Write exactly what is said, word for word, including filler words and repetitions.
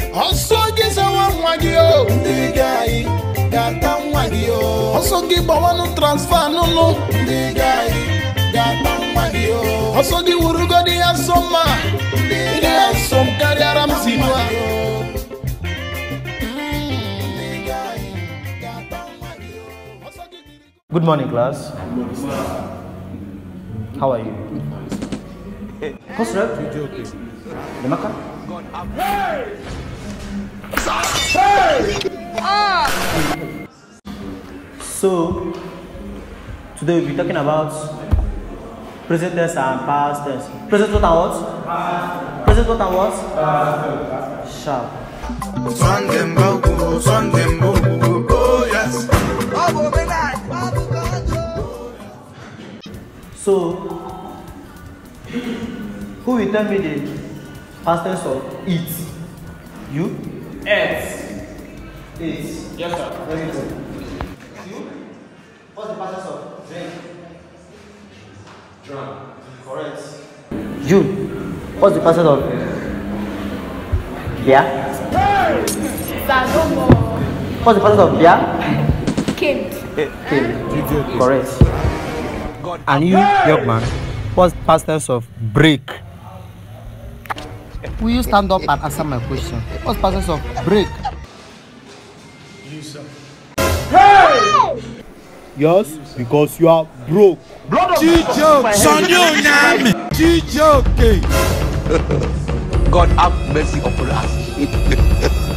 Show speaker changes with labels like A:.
A: Osogi sawa mwagio. Ndigai. Gata mwagio. Osogi bawa no transfer no no. Ndigai. Gata mwagio. Osogi urugo di asoma. Ndi asom kari aram sinwa.
B: Good morning, class. How are you? What's up? Demaka? So, today we'll be talking about present tense and past tense. Present what and what? Present what and what? Sharp. So, who will tell me the past tense of eat? You?
C: Ate.
B: Eat.
C: Yes, sir.
B: Very good. You? What's the past tense of drink?
C: Drunk.
B: Correct. You? What's the past tense of beer?
D: Zadomo.
B: What's the past tense of beer?
D: Came.
B: Came. Correct. And you, young man, what's the past tense of break? Will you stand up and answer my question? What's the past tense of break?
C: You, sir.
E: Yes, because you are broke.
A: Chijo, sonyo nyame. Chijo, okay.
F: God have mercy upon us.